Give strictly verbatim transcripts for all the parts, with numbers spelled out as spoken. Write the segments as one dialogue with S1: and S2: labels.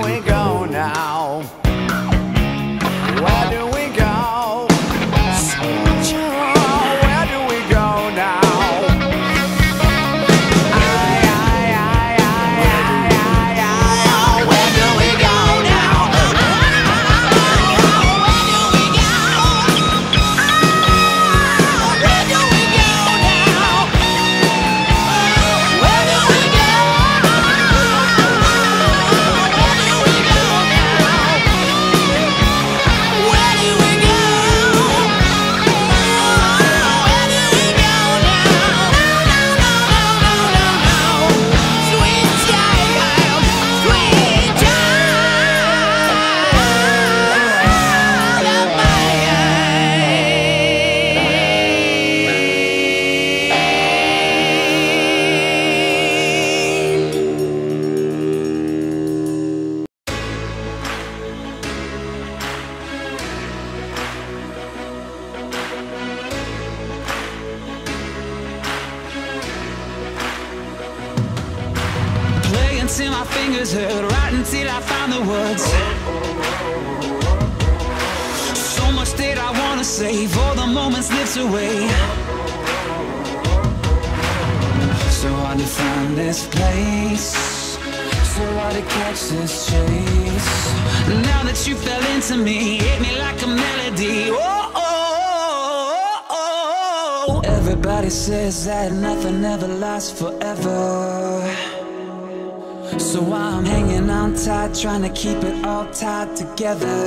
S1: we go now? Where do we go? Where do we go now?
S2: Till my fingers hurt, right until I found the words. So much that I wanna say, for the moment slips away. So hard to find this place, so hard to catch this chase. Now that you fell into me, hit me like a melody. Oh, oh, oh, oh. Everybody says that nothing ever lasts forever, so I'm hanging on tight, trying to keep it all tied together.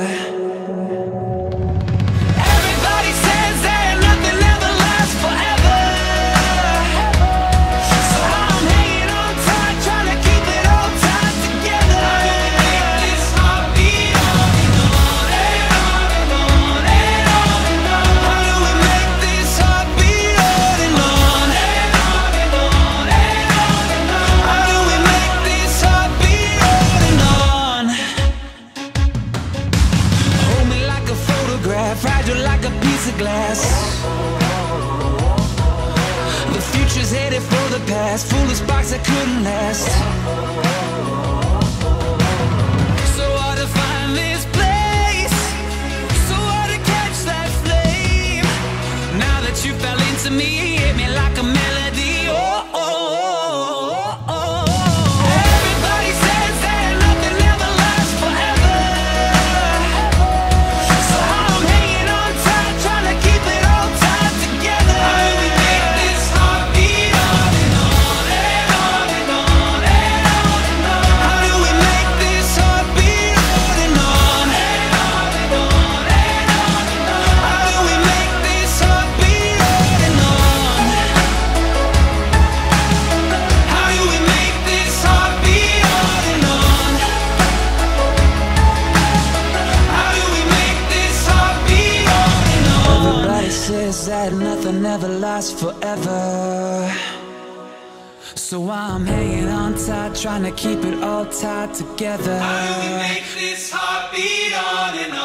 S2: Everybody says that nothing ever lasts forever, so I'm hanging on tight, trying to keep it all tied together. This heartbeat on and on and on and on and on and on. How do we make this heartbeat on and on and on and on and on and on? How do we make this heartbeat on and on? Hold me like a photograph, fragile like a piece of glass. The future's headed for the past, full of sparks that couldn't last. So hard to find this place, so hard to catch that flame. Now that you fell into me, hit me like a melody. Oh, oh, oh, oh, oh. Everybody says that nothing ever lasts forever, so I'm hanging on tight, trying to keep it all tied together. How do we make this heartbeat on and on and on and on and on and on? How do we make this heartbeat on and on and on and on and on and on? How do we make this heartbeat on and on? How do we make this heartbeat on and on? How do we make this heartbeat on and on? Everybody says that nothing ever lasts forever, so I'm hanging on tight, trying to keep it all tied together. How do we make this heartbeat on and on?